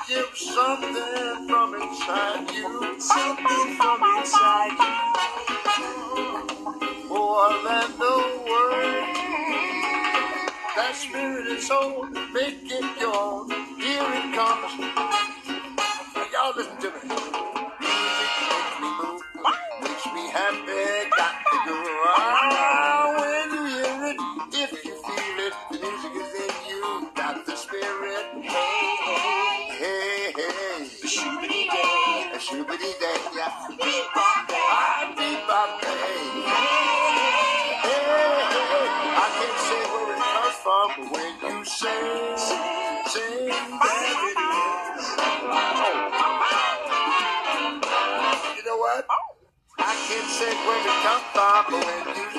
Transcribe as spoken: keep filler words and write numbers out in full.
give something from inside you. Something from inside you. More than the word. That spirit and soul, make it your own. Here it comes. Y'all listen to me. Music makes me move, makes me happy. Got to go around when you hear it. If you feel it, the music is in you. Got the spirit. Hey, hey, Hey, hey. shoobity day. A shoobity day, yeah. Bebop day. I bebop day. Hey, Hey, hey. I can't say where it comes from, but when you sing, sing, there it is. You know what? I can't say where it comes from, but when you